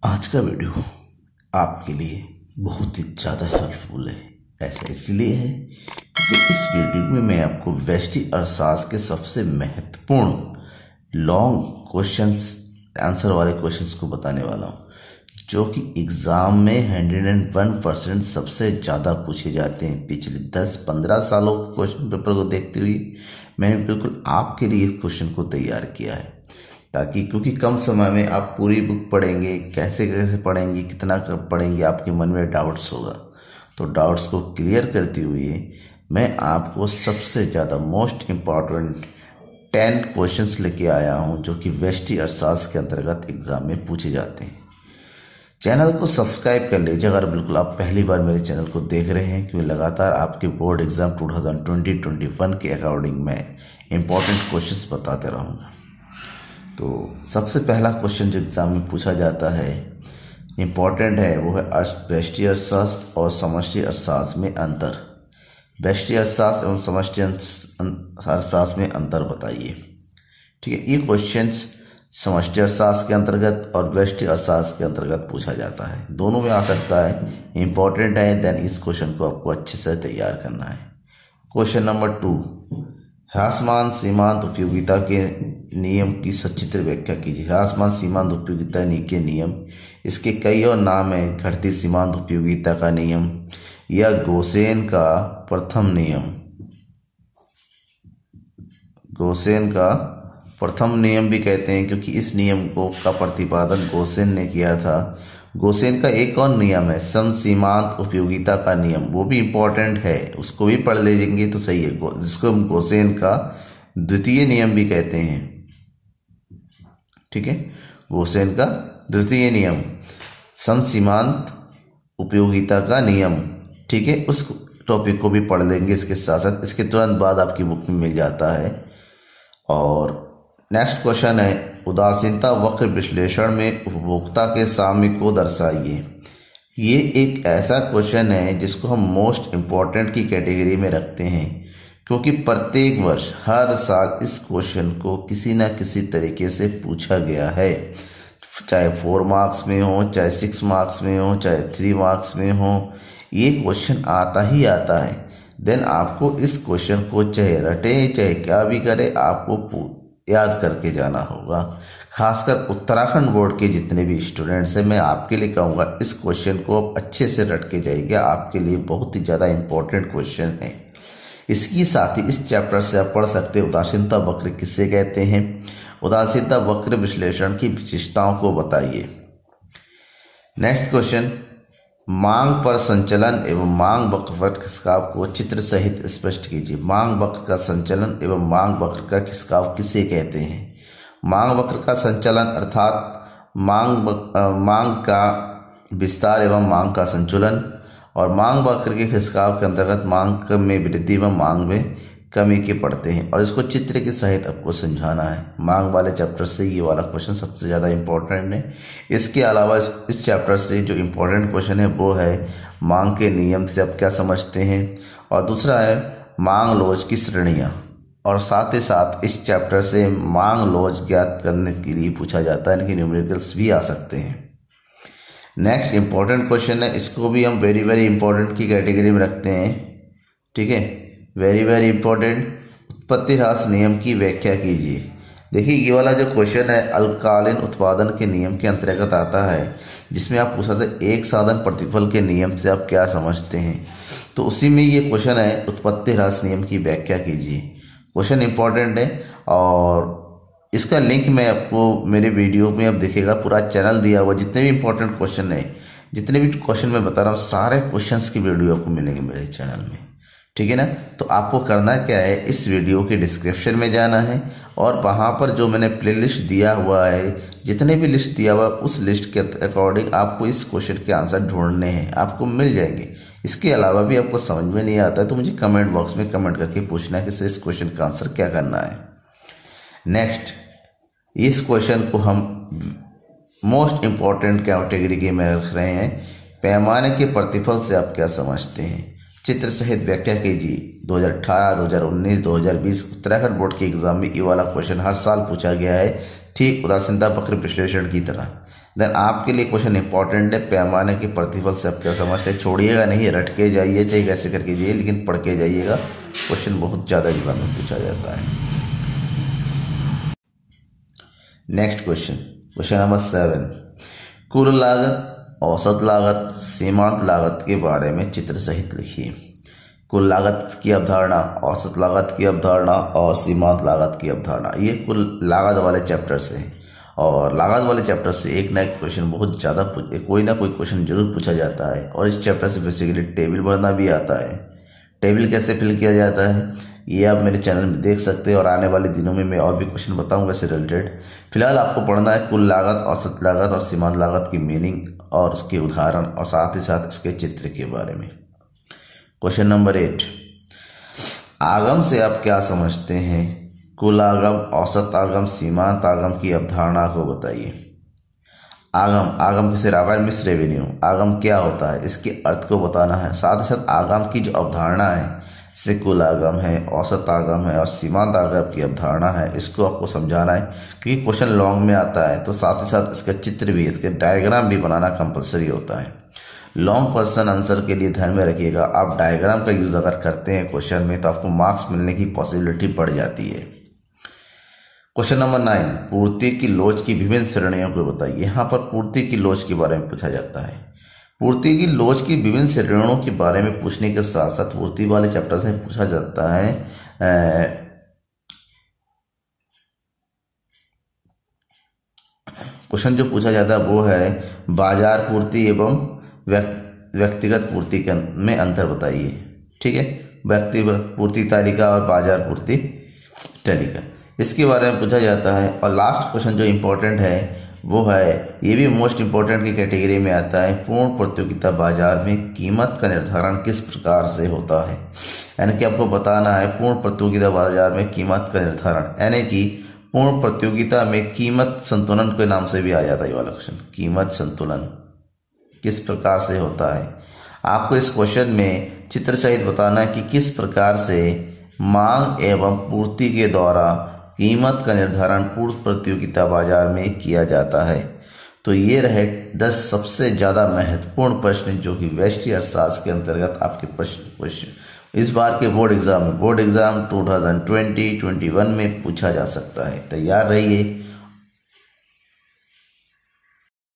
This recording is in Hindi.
आज का वीडियो आपके लिए बहुत ही ज़्यादा हेल्पफुल है। ऐसा इसलिए है क्योंकि इस वीडियो में मैं आपको व्यष्टि अर्थशास्त्र के सबसे महत्वपूर्ण लॉन्ग क्वेश्चंस आंसर वाले क्वेश्चंस को बताने वाला हूँ, जो कि एग्ज़ाम में 101% सबसे ज़्यादा पूछे जाते हैं। पिछले 10-15 सालों के क्वेश्चन पेपर को देखते हुए मैंने बिल्कुल आपके लिए इस क्वेश्चन को तैयार किया है, ताकि क्योंकि कम समय में आप पूरी बुक पढ़ेंगे, कैसे कैसे पढ़ेंगे, कितना कब पढ़ेंगे, आपके मन में डाउट्स होगा। तो डाउट्स को क्लियर करते हुए मैं आपको सबसे ज़्यादा मोस्ट इम्पॉर्टेंट 10 क्वेश्चंस लेके आया हूं, जो कि व्यष्टि अर्थशास्त्र के अंतर्गत एग्जाम में पूछे जाते हैं। चैनल को सब्सक्राइब कर लीजिए अगर बिल्कुल आप पहली बार मेरे चैनल को देख रहे हैं, क्योंकि लगातार आपके बोर्ड एग्जाम 2020-21 के अकॉर्डिंग मैं इम्पॉर्टेंट क्वेश्चंस बताते रहूँगा। तो सबसे पहला क्वेश्चन जो एग्जाम में पूछा जाता है, इम्पॉर्टेंट है, वो है व्यष्टि अर्थशास्त्र और समष्टि अर्थशास्त्र में अंतर। व्यष्टि अर्थशास्त्र एवं समष्टि अर्थशास्त्र में अंतर बताइए। ठीक है, ये क्वेश्चन समष्टि अर्थशास्त्र के अंतर्गत और व्यष्टि अर्थशास्त्र के अंतर्गत पूछा जाता है, दोनों में आ सकता है, इम्पॉर्टेंट है। देन इस क्वेश्चन को आपको अच्छे से तैयार करना है। क्वेश्चन नंबर 2, ह्रासमान सीमांत उपयोगिता के नियम की सचित्र व्याख्या कीजिए। ह्रासमान सीमांत उपयोगिता के नियम, इसके कई और नाम हैं। घटती सीमांत उपयोगिता का नियम या गोसेन का प्रथम नियम। गोसेन का प्रथम नियम भी कहते हैं, क्योंकि इस नियम को का प्रतिपादन गोसेन ने किया था। गोसेन का एक और नियम है समसीमांत उपयोगिता का नियम, वो भी इम्पोर्टेंट है, उसको भी पढ़ लेंगे तो सही है, जिसको हम गोसेन का द्वितीय नियम भी कहते हैं। ठीक है, गोसेन का द्वितीय नियम समसीमांत उपयोगिता का नियम। ठीक है, उस टॉपिक को भी पढ़ लेंगे इसके साथ साथ, इसके तुरंत बाद आपकी बुक में मिल जाता है। और नेक्स्ट क्वेश्चन है, उदासीनता वक्र विश्लेषण में उपभोक्ता के साम्य को दर्शाइए। ये एक ऐसा क्वेश्चन है जिसको हम मोस्ट इम्पॉर्टेंट की कैटेगरी में रखते हैं, क्योंकि प्रत्येक वर्ष हर साल इस क्वेश्चन को किसी न किसी तरीके से पूछा गया है, चाहे 4 मार्क्स में हो, चाहे 6 मार्क्स में हो, चाहे 3 मार्क्स में हो, ये क्वेश्चन आता ही आता है। देन आपको इस क्वेश्चन को चाहे रटे चाहे क्या भी करे, आपको याद करके जाना होगा। खासकर उत्तराखंड बोर्ड के जितने भी स्टूडेंट्स हैं, मैं आपके लिए कहूँगा इस क्वेश्चन को आप अच्छे से रट के जाइएगा, आपके लिए बहुत ही ज़्यादा इम्पोर्टेंट क्वेश्चन है। इसकी साथ ही इस चैप्टर से आप पढ़ सकते हैं उदासीनता वक्र किसे कहते हैं, उदासीनता वक्र विश्लेषण की विशेषताओं को बताइए। नेक्स्ट क्वेश्चन, मांग पर संचलन एवं मांग वक्र पर खिसकाव को चित्र सहित स्पष्ट कीजिए। मांग वक्र का संचलन एवं मांग वक्र का खिसकाव किसे कहते हैं? मांग वक्र का संचलन अर्थात मांग का विस्तार एवं मांग का संचलन, और मांग वक्र के खिसकाव के अंतर्गत मांग में वृद्धि एवं मांग में कमी के पड़ते हैं, और इसको चित्र के सहित आपको समझाना है। मांग वाले चैप्टर से ये वाला क्वेश्चन सबसे ज़्यादा इम्पोर्टेंट है। इसके अलावा इस चैप्टर से जो इम्पोर्टेंट क्वेश्चन है वो है मांग के नियम से आप क्या समझते हैं, और दूसरा है मांग लॉज की श्रेणियाँ, और साथ ही साथ इस चैप्टर से मांग लॉज ज्ञात करने के लिए पूछा जाता है, इनके न्यूमेरिकल्स भी आ सकते हैं। नेक्स्ट इम्पोर्टेंट क्वेश्चन है, इसको भी हम वेरी वेरी इंपॉर्टेंट की कैटेगरी में रखते हैं। ठीक है, वेरी वेरी इंपॉर्टेंट, उत्पत्ति ह्रास नियम की व्याख्या कीजिए। देखिए ये वाला जो क्वेश्चन है अल्पकालीन उत्पादन के नियम के अंतर्गत आता है, जिसमें आप पूछा था एक साधन प्रतिफल के नियम से आप क्या समझते हैं, तो उसी में ये क्वेश्चन है उत्पत्ति ह्रास नियम की व्याख्या कीजिए। क्वेश्चन इंपॉर्टेंट है, और इसका लिंक मैं आपको मेरे वीडियो में अब दिखेगा, पूरा चैनल दिया हुआ, जितने भी इंपॉर्टेंट क्वेश्चन है, जितने भी क्वेश्चन मैं बता रहा हूँ, सारे क्वेश्चंस की वीडियो आपको मिलेंगे मेरे चैनल में। ठीक है ना, तो आपको करना क्या है, इस वीडियो के डिस्क्रिप्शन में जाना है, और वहाँ पर जो मैंने प्लेलिस्ट दिया हुआ है, जितने भी लिस्ट दिया हुआ है, उस लिस्ट के अकॉर्डिंग आपको इस क्वेश्चन के आंसर ढूंढने हैं, आपको मिल जाएंगे। इसके अलावा भी आपको समझ में नहीं आता है तो मुझे कमेंट बॉक्स में कमेंट करके पूछना है कि इस क्वेश्चन का आंसर क्या करना है। नेक्स्ट, इस क्वेश्चन को हम मोस्ट इम्पॉर्टेंट कैटेगरी में रख रहे हैं, पैमाने के प्रतिफल से आप क्या समझते हैं, चित्र सहित व्याख्या कीजिए। 2018, 2019, 2020 उत्तराखंड बोर्ड के एग्जाम में ये वाला क्वेश्चन हर साल पूछा गया है, ठीक उदासीनता वक्र विश्लेषण की तरह। देन आपके लिए क्वेश्चन इंपॉर्टेंट है, पैमाने के प्रतिफल से आप क्या समझते हैं, छोड़िएगा नहीं, रट के जाइए चाहे कैसे करके जाइए, लेकिन पढ़ के जाइएगा, क्वेश्चन बहुत ज़्यादा एग्जाम में पूछा जाता है। नेक्स्ट क्वेश्चन, क्वेश्चन नंबर 7, कुल लागत, औसत लागत, सीमांत लागत के बारे में चित्र सहित लिखिए। कुल लागत की अवधारणा, औसत लागत की अवधारणा और सीमांत लागत की अवधारणा, ये कुल लागत वाले चैप्टर से है। और लागत वाले चैप्टर से एक ना एक क्वेश्चन बहुत ज़्यादा कोई ना कोई क्वेश्चन जरूर पूछा जाता है। और इस चैप्टर से बेसिकली टेबल भरना भी आता है। टेबल कैसे फिल किया जाता है ये आप मेरे चैनल में देख सकते हैं, और आने वाले दिनों में मैं और भी क्वेश्चन बताऊंगा इससे रिलेटेड। फिलहाल आपको पढ़ना है कुल लागत, औसत लागत और सीमांत लागत की मीनिंग और उसके उदाहरण और साथ ही साथ इसके चित्र के बारे में। क्वेश्चन नंबर 8, आगम से आप क्या समझते हैं? कुल आगम, औसत आगम, सीमांत आगम की अवधारणा को बताइए। आगम, आगम किसे रावल मिस रेवेन्यू, आगम क्या होता है इसके अर्थ को बताना है। साथ ही साथ आगम की जो अवधारणा है, जैसे कुल आगम है, औसत आगम है और सीमांत आगम की अवधारणा है, इसको आपको समझाना है क्योंकि क्वेश्चन लॉन्ग में आता है। तो साथ ही साथ इसका चित्र भी, इसके डायग्राम भी बनाना कंपलसरी होता है। लॉन्ग क्वेश्चन आंसर के लिए ध्यान में रखिएगा, आप डायग्राम का यूज अगर करते हैं क्वेश्चन में तो आपको मार्क्स मिलने की पॉसिबिलिटी बढ़ जाती है। क्वेश्चन नंबर 9, पूर्ति की लोच की विभिन्न श्रेणियों को बताइए। यहाँ पर पूर्ति की लोच के बारे में पूछा जाता है। पूर्ति की लोच की विभिन्न श्रेणियों के बारे में पूछने के साथ साथ पूर्ति वाले चैप्टर से पूछा जाता है क्वेश्चन जो पूछा जाता है वो है बाजार पूर्ति एवं व्यक्तिगत पूर्ति में अंतर बताइए। ठीक है, व्यक्तिगत पूर्ति तालिका और बाजार पूर्ति तालिका, इसके बारे में पूछा जाता है। और लास्ट क्वेश्चन जो इम्पोर्टेंट है वो है, ये भी मोस्ट इम्पोर्टेंट की कैटेगरी में आता है, पूर्ण प्रतियोगिता बाजार में कीमत का निर्धारण किस प्रकार से होता है। यानी कि आपको बताना है पूर्ण प्रतियोगिता बाजार में कीमत का निर्धारण, यानी कि पूर्ण प्रतियोगिता में कीमत संतुलन के नाम से भी आ जाता है ये वाला क्वेश्चन, कीमत संतुलन किस प्रकार से होता है। आपको इस क्वेश्चन में चित्र सहित बताना है कि किस प्रकार से मांग एवं पूर्ति के द्वारा कीमत का निर्धारण पूर्ण प्रतियोगिता बाजार में किया जाता है। तो ये रहे 10 सबसे ज़्यादा महत्वपूर्ण प्रश्न जो कि व्यष्टि अर्थशास्त्र के अंतर्गत आपके प्रश्न इस बार के बोर्ड एग्जाम 2020-21 में पूछा जा सकता है। तैयार रहिए।